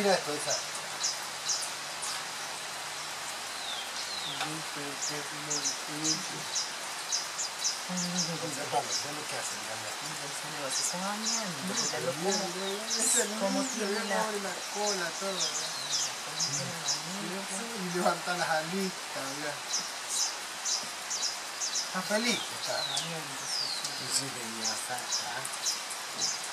mira esto, esa. Observando lo que hacen, Se están bañando, como tiene la cola, todo. Y levanta las alitas, mira. Está feliz, está. bañando. Sí,